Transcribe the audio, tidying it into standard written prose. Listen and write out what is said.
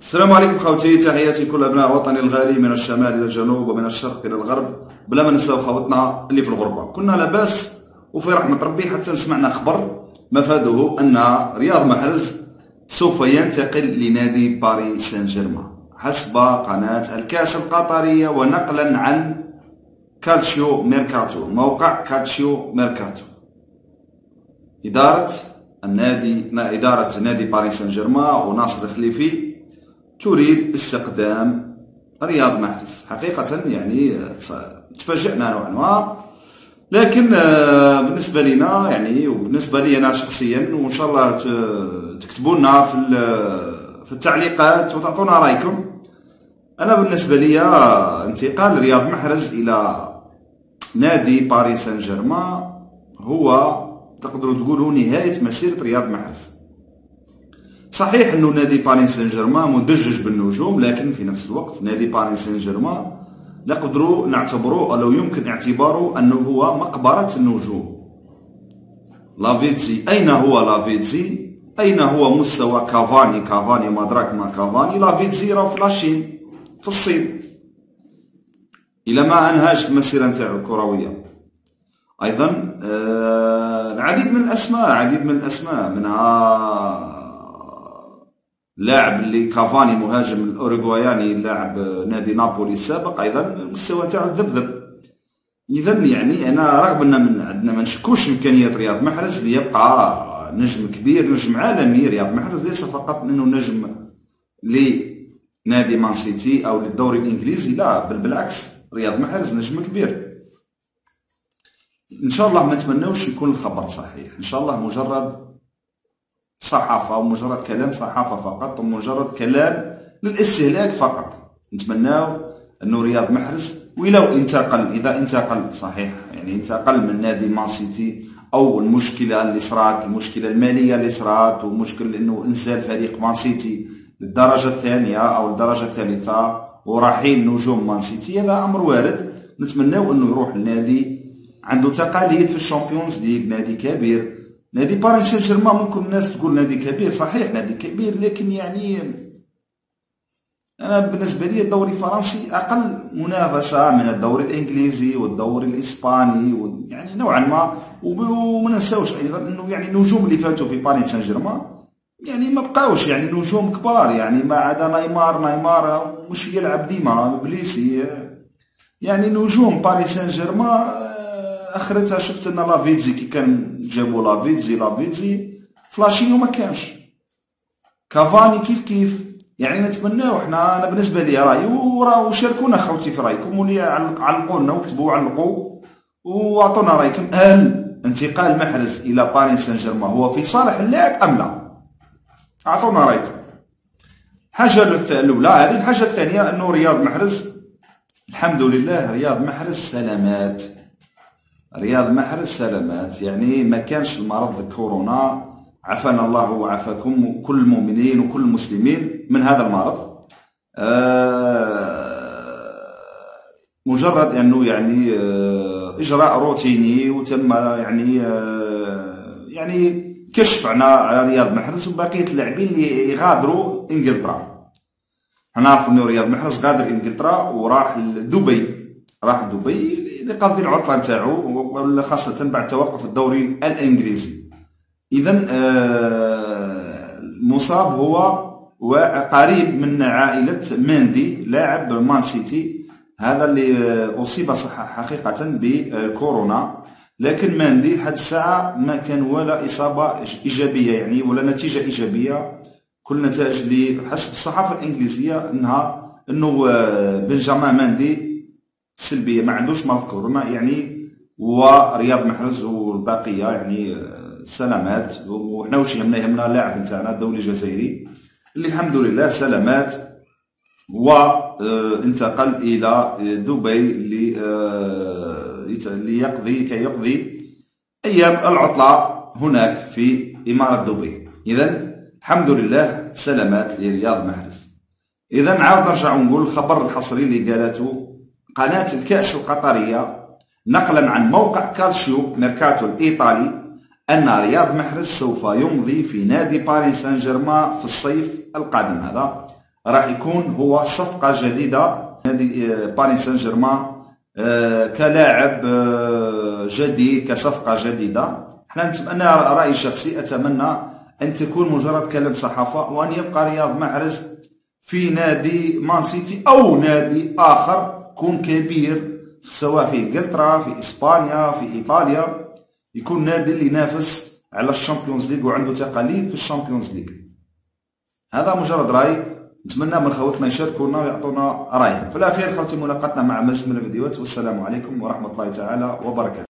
السلام عليكم خوتي، تحياتي كل ابناء وطني الغالي من الشمال الى الجنوب ومن الشرق الى الغرب، بلا ما ننساو خوتنا اللي في الغربه. كنا لاباس وفي رحمه ربي حتى سمعنا خبر مفاده ان رياض محرز سوف ينتقل لنادي باريس سان جيرمان حسب قناه الكاس القطريه، ونقلا عن كالتشيو ميركاتو، موقع كالتشيو ميركاتو. إدارة نادي باريس سان جيرمان وناصر الخليفي تريد استقدام رياض محرز. حقيقة يعني تفاجئنا نوعا ما، لكن بالنسبة لنا يعني وبالنسبة لي أنا شخصيا، وإن شاء الله تكتبوا لنا في التعليقات وتعطونا رأيكم. أنا بالنسبة لي انتقال رياض محرز إلى نادي باريس سان جيرمان هو تقدروا تقولوا نهاية مسيرة رياض محرز. صحيح انه نادي باريس سان جيرمان مدجج بالنجوم، لكن في نفس الوقت نادي باريس سان جيرمان نقدروا نعتبروه او يمكن اعتباره انه هو مقبرة النجوم. لافيتزي، اين هو لافيتزي؟ اين هو مستوى كافاني ما دراك ما كافاني؟ لافيتزي راه في لاشين في الصين الى ما انهاش المسيرة نتاعو الكروية. ايضا العديد من الاسماء منها لاعب اللي كافاني مهاجم الاوروغواياني لاعب نادي نابولي السابق، ايضا المستوى تاعو ذبذب. اذا يعني انا رغم ان عندنا ما نشكوش امكانيات رياض محرز ليبقى نجم كبير، نجم عالمي. رياض محرز ليس فقط انه نجم لنادي مان سيتي او للدوري الانجليزي، لا بل بالعكس، رياض محرز نجم كبير. ان شاء الله ما نتمناوش يكون الخبر صحيح، ان شاء الله مجرد صحافه او مجرد كلام صحافه فقط ومجرد كلام للاستهلاك فقط. نتمناو انه رياض محرز ولو انتقل، اذا انتقل صحيح يعني انتقل من نادي مان سيتي، او المشكله اللي صرات، المشكله الماليه اللي صرات، ومشكل انه انزال فريق مان سيتي للدرجه الثانيه او الدرجه الثالثه ورحيل نجوم مان سيتي، هذا امر وارد. نتمناو انه يروح لنادي عنده تقاليد في الشامبيونز ليغ، نادي كبير. نادي باريس سان جيرمان ممكن الناس تقول نادي كبير، صحيح نادي كبير، لكن يعني انا بالنسبه لي الدوري الفرنسي اقل منافسه من الدوري الانجليزي والدوري الاسباني، يعني نوعا ما. وما ننساوش ايضا انه يعني النجوم اللي فاتوا في باريس سان جيرمان يعني ما بقاوش يعني نجوم كبار، يعني ما عدا نيمار مش يلعب ديما، بليسي، يعني نجوم باريس سان جيرمان اخرتها شفت ان لافيتزي كي كان جابوا لافيتزي فلاشين وما كانش. كافاني كيف يعني نتمناو احنا. انا بالنسبه لي رايي، وشاركونا خوتي في رايكم، واللي علقوا لنا وكتبوا علقوا واعطونا رايكم. هل انتقال محرز الى باريس سان جيرمان هو في صالح اللاعب ام لا؟ اعطونا رايكم. الحاجه الاولى هذه. الحاجه الثانيه انه رياض محرز الحمد لله، رياض محرز سلامات، رياض محرز سلامات، يعني ما كانش المرض كورونا، عافانا الله وعافاكم كل المؤمنين وكل المسلمين من هذا المرض. مجرد انه يعني اجراء روتيني وتم يعني كشف على رياض محرز وبقيه اللاعبين اللي يغادروا انجلترا. نعرفوا انه رياض محرز غادر انجلترا وراح لدبي، لقضي العطله نتاعو، خاصه بعد توقف الدوري الانجليزي. اذا المصاب هو وقريب من عائله ماندي لاعب مان سيتي، هذا اللي اصيب حقيقه بكورونا. لكن ماندي لحد الساعه ما كان ولا اصابه ايجابيه يعني ولا نتيجه ايجابيه. كل نتائج اللي حسب الصحافه الانجليزيه انه بنجامين ماندي سلبيه، ما عندوش مرض كورونا يعني. ورياض محرز والباقيه يعني سلامات، وحنا واش يهمنا اللاعب نتاعنا الدولي الجزائري اللي الحمد لله سلامات، وانتقل الى دبي كي يقضي ايام العطله هناك في اماره دبي. اذا الحمد لله سلامات لرياض محرز. اذا نعاود نرجع ونقول الخبر الحصري اللي قالته قناه الكاس القطريه نقلا عن موقع كالتشيو ميركاتو الايطالي ان رياض محرز سوف يمضي في نادي باريس سان جيرمان في الصيف القادم. هذا راح يكون هو صفقة جديدة نادي باريس سان جيرمان كلاعب جديد، كصفقة جديدة. احنا نتمنى، رأيي الشخصي أتمنى أن تكون مجرد كلام صحافة، وأن يبقى رياض محرز في نادي مان سيتي أو نادي آخر يكون كبير، سواء في إنجلترا، في إسبانيا، في إيطاليا، يكون نادي اللي ينافس على الشامبيونز ليغ وعنده تقاليد في الشامبيونز ليغ. هذا مجرد رأي، نتمنى من خوتنا يشاركونا ويعطونا رأيهم. في الأخير خوتي، ملاقاتنا مع مزيد من الفيديوهات، والسلام عليكم ورحمة الله تعالى وبركاته.